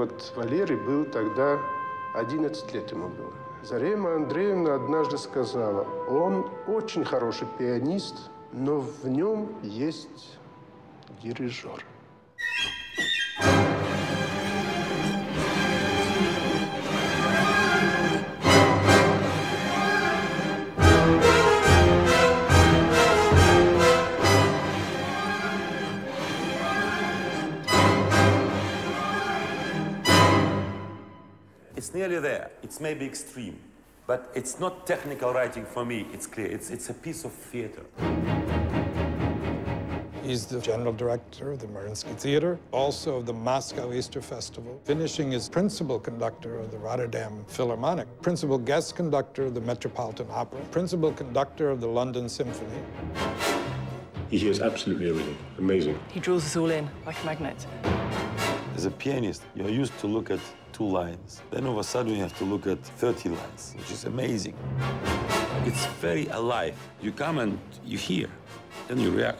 вот Валерий был тогда, 11 лет ему было. Зарема Андреевна однажды сказала, он очень хороший пианист, но в нем есть дирижер. It's nearly there. It's maybe extreme, but it's not technical writing for me. It's clear. It's a piece of theater. He's the general director of the Mariinsky Theater, also of the Moscow Easter Festival, finishing as principal conductor of the Rotterdam Philharmonic, principal guest conductor of the Metropolitan Opera, principal conductor of the London Symphony. He hears absolutely everything. Amazing. He draws us all in like a magnet. As a pianist, you're used to look at 2 lines. Then all of a sudden you have to look at 30 lines, which is amazing. It's very alive. You come and you hear, then you react.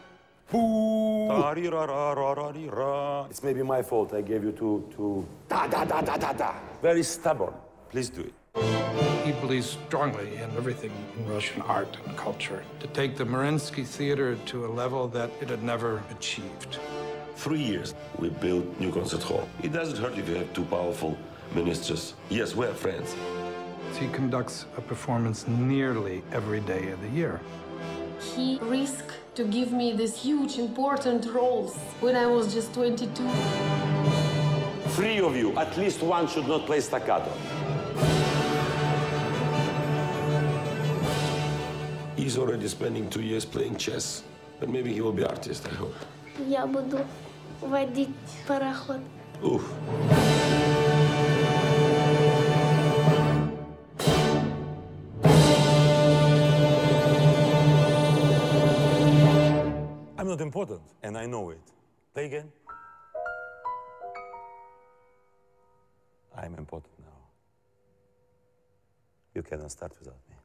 It's maybe my fault I gave you too da-da-da-da-da-da. Very stubborn. Please do it. He believes strongly in everything in Russian art and culture, to take the Mariinsky Theater to a level that it had never achieved. 3 years, we built new concert hall. It doesn't hurt if you have 2 powerful ministers. Yes, we're friends. He conducts a performance nearly every day of the year. He risked to give me these huge, important roles when I was just 22. 3 of you, at least one should not play staccato. He's already spending 2 years playing chess, but maybe he will be artist, I hope. Я буду водить пароход. Oof. I'm not important, and I know it. Play again. I'm important now. You cannot start without me.